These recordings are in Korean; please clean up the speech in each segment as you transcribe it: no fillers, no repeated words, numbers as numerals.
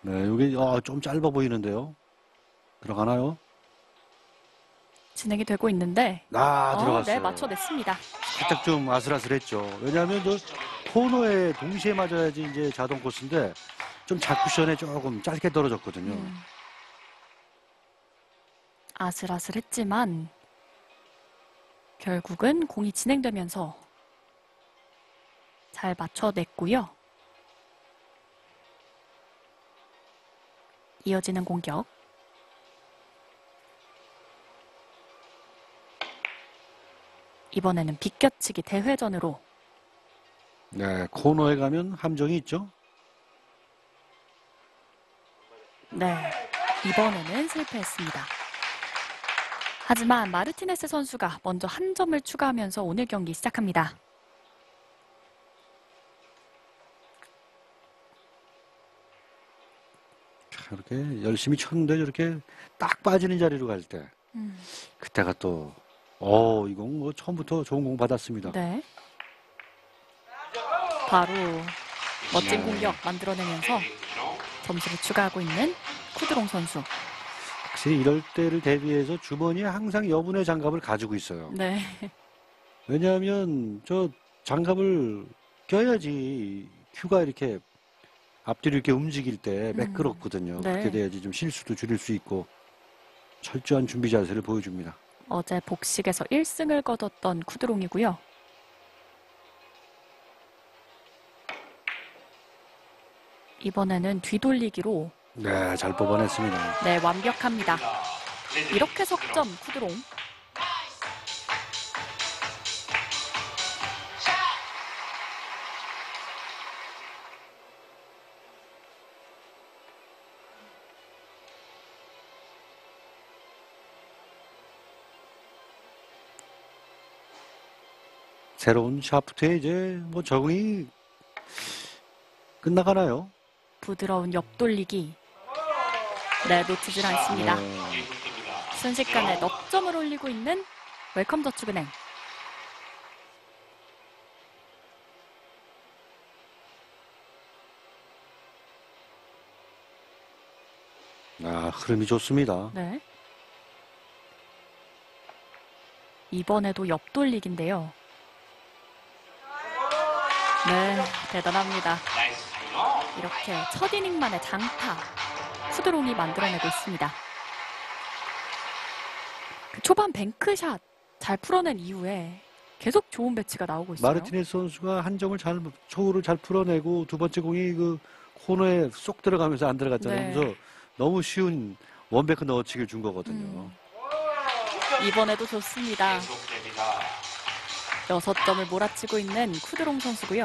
네, 여기 좀 짧아 보이는데요. 들어가나요? 진행이 되고 있는데 네, 들어갔어요. 맞춰냈습니다. 살짝 좀 아슬아슬했죠. 왜냐하면 저 코너에 동시에 맞아야지 이제 자동 코스인데 좀 자쿠션에 조금 짧게 떨어졌거든요. 아슬아슬했지만 결국은 공이 진행되면서 잘 맞춰냈고요. 이어지는 공격. 이번에는 비껴치기 대회전으로. 네, 코너에 가면 함정이 있죠. 네, 이번에는 실패했습니다. 하지만 마르티네스 선수가 먼저 한 점을 추가하면서 오늘 경기 시작합니다. 이렇게 열심히 쳤는데 저렇게 딱 빠지는 자리로 갈 때 그때가 또 이건 뭐 처음부터 좋은 공 받았습니다. 네. 바로 멋진 공격 만들어내면서 점수를 추가하고 있는 쿠드롱 선수. 확실히 이럴 때를 대비해서 주머니에 항상 여분의 장갑을 가지고 있어요. 네. 왜냐하면 저 장갑을 껴야지 큐가 이렇게 앞뒤로 이렇게 움직일 때 매끄럽거든요. 네. 그렇게 돼야지 좀 실수도 줄일 수 있고 철저한 준비 자세를 보여줍니다. 어제 복식에서 1승을 거뒀던 쿠드롱이고요. 이번에는 뒤돌리기로. 네, 잘 뽑아냈습니다. 네, 완벽합니다. 이렇게 석점 쿠드롱. 새로운 샤프트에 이제 뭐 적응이 끝나가나요? 부드러운 옆돌리기. 네, 놓치질 않습니다. 순식간에 넉 점을 올리고 있는 웰컴저축은행. 흐름이 좋습니다. 네. 이번에도 옆돌리기인데요. 네, 대단합니다. 이렇게 첫 이닝만의 장타 쿠드롱이 만들어내고 있습니다. 그 초반 뱅크샷 잘 풀어낸 이후에 계속 좋은 배치가 나오고 있어요. 마르티네스 선수가 한 점을 초구를 잘 풀어내고 두 번째 공이 그 코너에 쏙 들어가면서 안 들어갔잖아요. 네. 그래서 너무 쉬운 원베크 넣어치기를 준 거거든요. 이번에도 좋습니다. 6점을 몰아치고 있는 쿠드롱 선수고요.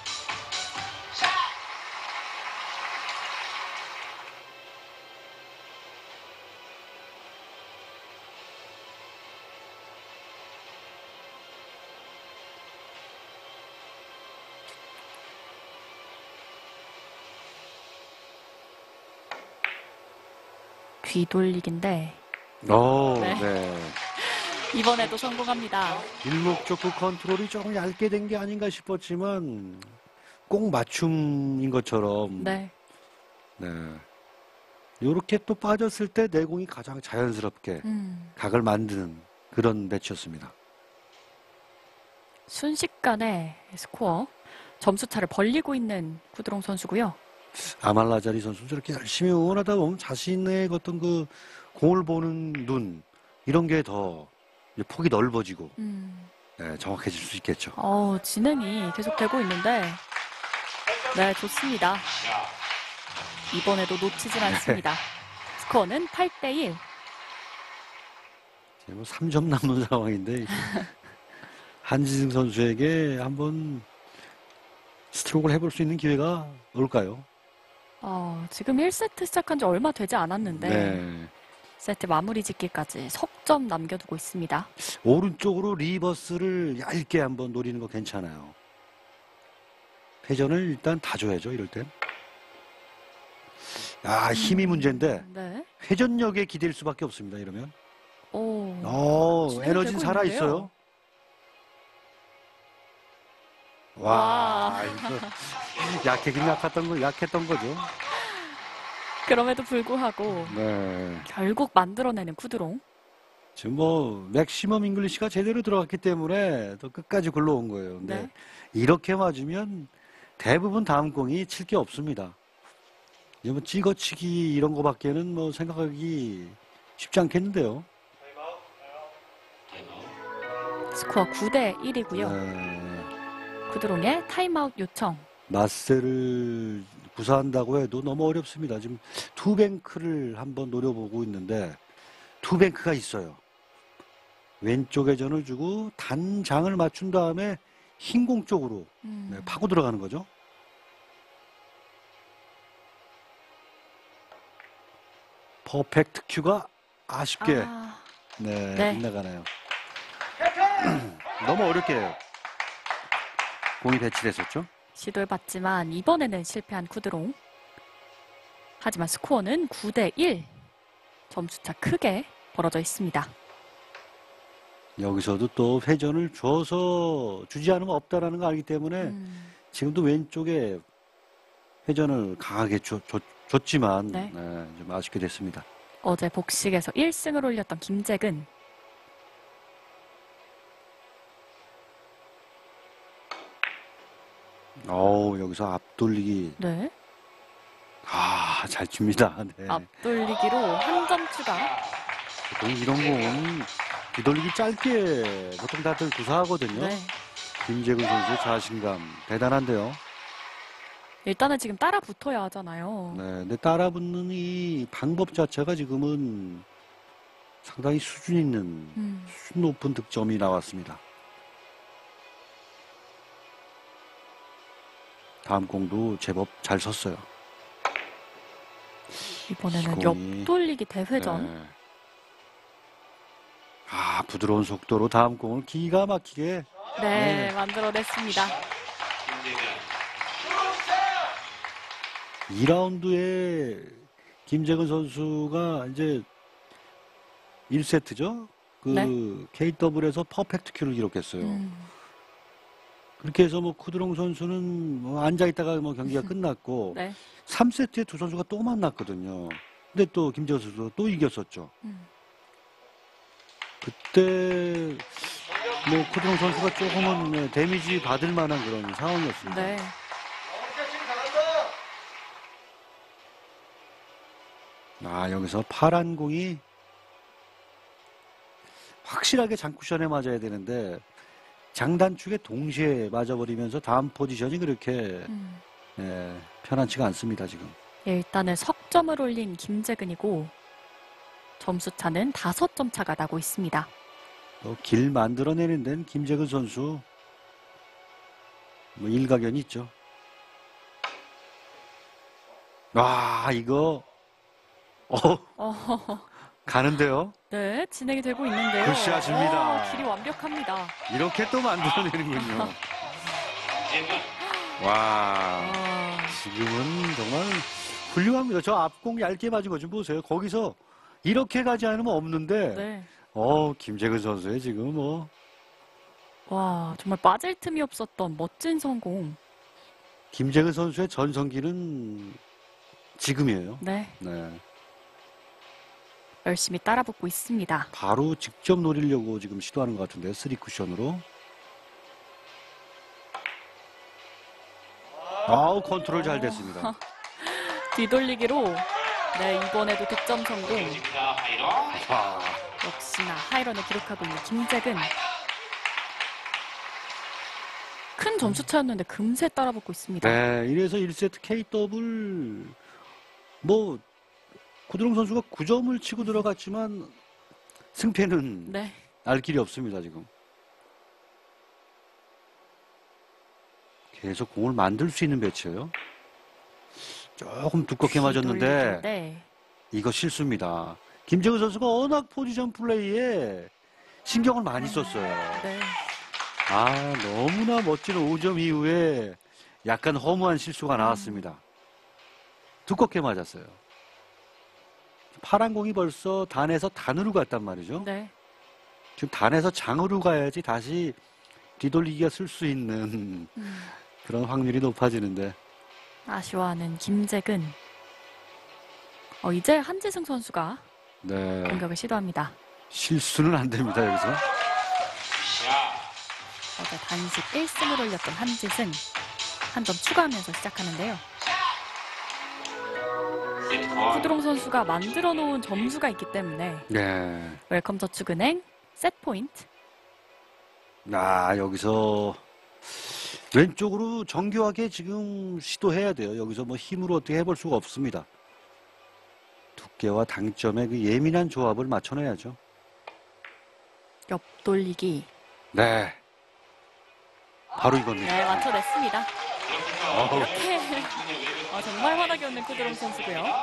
뒤돌리기인데 네. 이번에도 성공합니다. 일목적 그 컨트롤이 조금 얇게 된 게 아닌가 싶었지만 꼭 맞춤인 것처럼 네. 이렇게 또 빠졌을 때 내공이 가장 자연스럽게 각을 만드는 그런 매치였습니다. 순식간에 스코어 점수차를 벌리고 있는 쿠드롱 선수고요. 아말라자리 선수 저렇게 열심히 응원하다 보면 자신의 어떤 그 공을 보는 눈 이런 게 더 폭이 넓어지고 정확해질 수 있겠죠. 진행이 계속되고 있는데 네, 좋습니다. 이번에도 놓치질 않습니다. 스코어는 8대1. 지금 3점 남은 상황인데 한지승 선수에게 한번 스트로크를 해볼 수 있는 기회가 올까요? 지금 1세트 시작한 지 얼마 되지 않았는데 세트 마무리 짓기까지 석점 남겨두고 있습니다. 오른쪽으로 리버스를 얇게 한번 노리는 거 괜찮아요. 회전을 일단 다 줘야죠, 이럴 땐. 힘이 문제인데 회전력에 기댈 수밖에 없습니다, 이러면. 에너지는 살아있어요. 와, 이거 약했던 거죠. 그럼에도 불구하고 네. 결국 만들어내는 쿠드롱. 지금 뭐 맥시멈 잉글리시가 제대로 들어갔기 때문에 또 끝까지 굴러온 거예요. 근데 네. 이렇게 맞으면 대부분 다음 공이 칠 게 없습니다. 이제 뭐 찍어치기 이런 거밖에는 뭐 생각하기 쉽지 않겠는데요. 스코어 9대 1이고요. 네. 쿠드롱의 타임아웃 요청. 마세를 구사한다고 해도 너무 어렵습니다. 지금 투뱅크를 한번 노려보고 있는데 투뱅크가 있어요. 왼쪽에 전을 주고 단장을 맞춘 다음에 흰공 쪽으로 네, 파고 들어가는 거죠. 퍼펙트 큐가 아쉽게 네. 빗나가네요. 너무 어렵게 공이 배치됐었죠. 시도해봤지만 이번에는 실패한 쿠드롱. 하지만 스코어는 9대 1. 점수차 크게 벌어져 있습니다. 여기서도 또 회전을 줘서 주지 않으면 없다라는 거 알기 때문에 지금도 왼쪽에 회전을 강하게 줬지만 네. 네, 좀 아쉽게 됐습니다. 어제 복식에서 1승을 올렸던 김재근. 여기서 앞돌리기. 네. 잘 칩니다. 네. 앞돌리기로 한 점 추가. 보통 이런 공은 뒤돌리기 짧게 보통 다들 구사하거든요. 네. 김재근 선수의 자신감 대단한데요. 일단은 지금 따라 붙어야 하잖아요. 네, 근데 따라붙는 이 방법 자체가 지금은 상당히 수준 있는 수준 높은 득점이 나왔습니다. 다음 공도 제법 잘 섰어요. 이번에는 시공이, 옆돌리기 대회전. 네. 부드러운 속도로 다음 공을 기가 막히게 네, 만들어냈습니다. 2라운드에 김재근 선수가 이제 1세트죠. 그 KW에서 퍼펙트 큐를 기록했어요. 그렇게 해서 뭐 쿠드롱 선수는 뭐 앉아 있다가 뭐 경기가 끝났고 네. 3세트에 두 선수가 또 만났거든요. 근데 또 김재근 선수가 또 이겼었죠. 그때 뭐 쿠드롱 선수가 조금은 데미지 받을 만한 그런 상황이었습니다. 네. 여기서 파란 공이 확실하게 장쿠션에 맞아야 되는데 장단축에 동시에 맞아버리면서 다음 포지션이 그렇게 편안치가 않습니다. 지금. 일단은 석점을 올린 김재근이고 점수차는 5점 차가 나고 있습니다. 길 만들어내는 데는 김재근 선수 뭐 일가견이 있죠. 이거 가는데요. 네, 진행이 되고 있는데요. 굿샷입니다. 길이 완벽합니다. 이렇게 또 만들어내는군요. 지금은 정말 훌륭합니다. 저 앞공 얇게 맞은 거 좀 보세요. 거기서 이렇게 가지 않으면 없는데 네. 김재근 선수의 지금 뭐 정말 빠질 틈이 없었던 멋진 성공. 김재근 선수의 전성기는 지금이에요. 네. 네. 열심히 따라붙고 있습니다. 바로 직접 노리려고 지금 시도하는 것 같은데요. 3쿠션으로. 컨트롤 잘 됐습니다. 뒤돌리기로 이번에도 득점 성공. 역시나 하이런을 기록하고 있는 김재근. 큰 점수차였는데 금세 따라붙고 있습니다. 네, 이래서 1세트 KW 뭐 쿠드롱 선수가 9점을 치고 들어갔지만 승패는 알 길이 없습니다. 지금. 계속 공을 만들 수 있는 배치예요. 조금 두껍게 맞았는데 이거 실수입니다. 김재근 선수가 워낙 포지션 플레이에 신경을 많이 썼어요. 너무나 멋진 5점 이후에 약간 허무한 실수가 나왔습니다. 두껍게 맞았어요. 파란 공이 벌써 단에서 단으로 갔단 말이죠. 지금 단에서 장으로 가야지 다시 뒤돌리기가 쓸 수 있는 그런 확률이 높아지는데 아쉬워하는 김재근. 이제 한지승 선수가 네. 공격을 시도합니다. 실수는 안 됩니다, 여기서. 어제 단식 1승을 올렸던 한지승. 한 점 추가하면서 시작하는데요. 구드롱 선수가 만들어 놓은 점수가 있기 때문에 네. 웰컴 저축은행 세트 포인트. 여기서 왼쪽으로 정교하게 지금 시도해야 돼요. 여기서 뭐 힘으로 어떻게 해볼 수가 없습니다. 두께와 당점의 그 예민한 조합을 맞춰내야죠. 옆 돌리기. 네. 바로 이겁니다. 네, 맞춰냈습니다. 어우. 이렇게 정말 환하게 웃는 구드롱 선수고요.